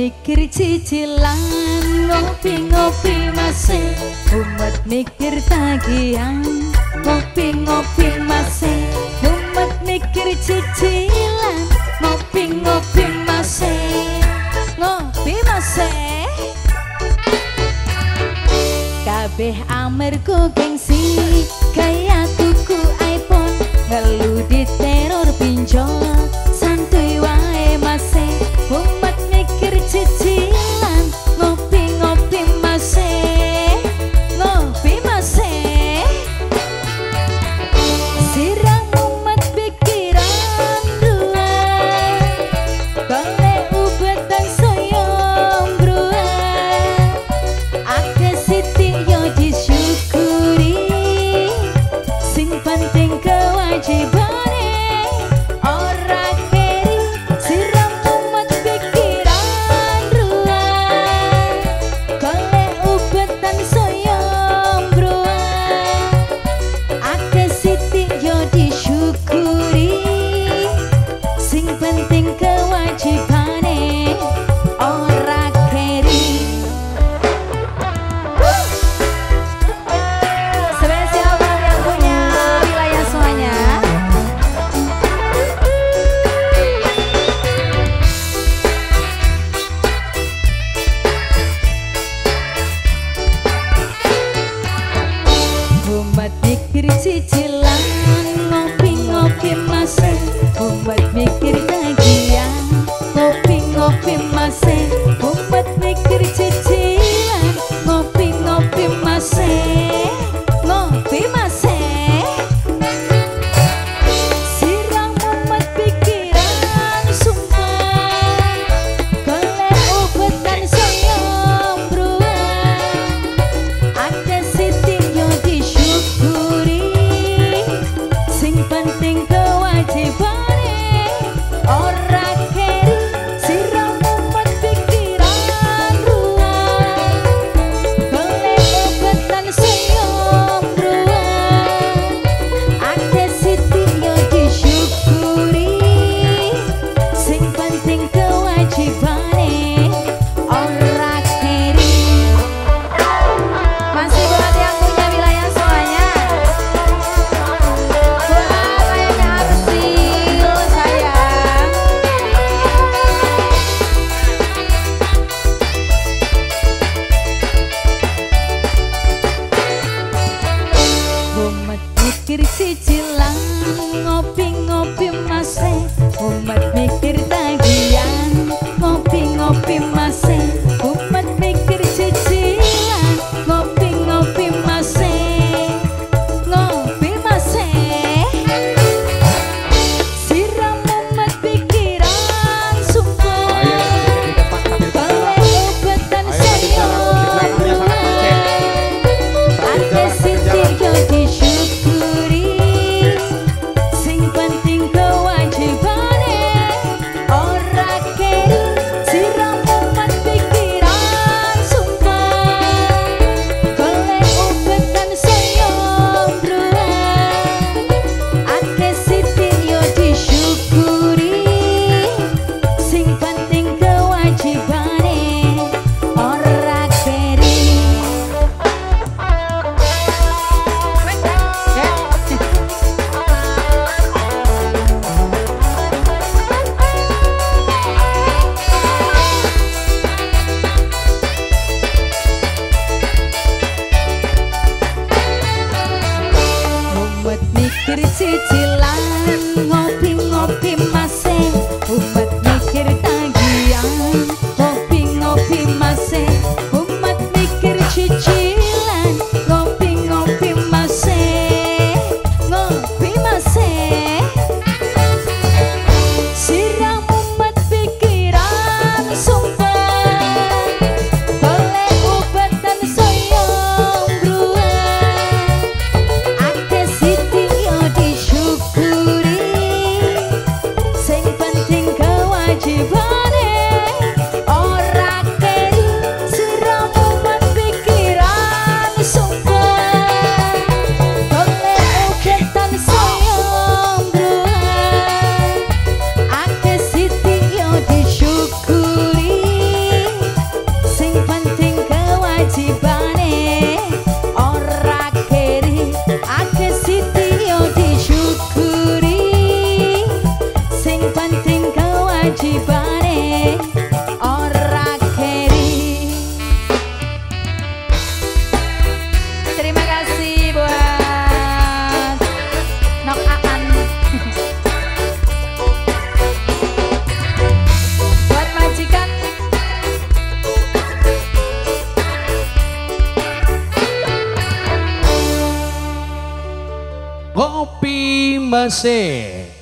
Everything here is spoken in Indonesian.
mikir cicilan, ngopi-ngopi masih. Umat mikir tagihan, ngopi-ngopi masih. Umat mikir cicilan, ngopi-ngopi masih. Ngopi masih. Kabeh amarga gengsi, kaya tuku iPhone, ngelu diteror pinjol, santuy wae masih. Umat mikir cicilan, ngopi-ngopi masih. Ngopi masih. Sirang umat pikiran ruang, golek ubatan soyong bruang. Ake siti yo disyukuri, sing penting kewajibane ora keri. Siram umat pikiran ruang, golek ubatan soyong bruang. Ake siti yo disyukuri, sing penting kewajibane ora keri. Spesial buat yang punya wilayah semuanya. Umat mikir cicilan, ngopi-ngopi masih. Umat mikir tagihan, ngopi-ngopi masih. Umat mikir cicilan, ngopi-ngopi masih. Ngopi masih. Sirang umat pikiran sumpah, golek ubatan soyong bruang. Ada siti yo disyukuri, sing penting kewajibane ora keri. Sirang umat pikiran ruang, golek ubatan soyong bruang. Ada siti yo disyukuri, sing penting kewajibane ora keri. Masih buat yang punya wilayah semuanya. Buat kayaknya Arsil sayang. Umat mikir cicilan, ngopi-ngopi masih. Umat mikir tagihan, ngopi-ngopi masih. Umat mikir cicilan, ngopi-ngopi masih. Ngopi masih. Siram umat pikiran sumpah, golek ubatan soyong bruang. Ake siti yo disyukuri, sing penting kewajibane ora keri. Siram umat pikiran sumpah, golek ubatan soyong bruang. Ake siti yo disyukuri, sing penting kewajibane ora keri. Umat mikir cicilan, ngopi-ngopi masih. Umat mikir tagihan, ngopi-ngopi masih. Umat mikir cicilan, ngopi-ngopi masih. Ngopi masih. Siram umat pikiran sumpah, golek ubatan soyong bruang. Ake siti yo disyukuri, Kopi Mesih.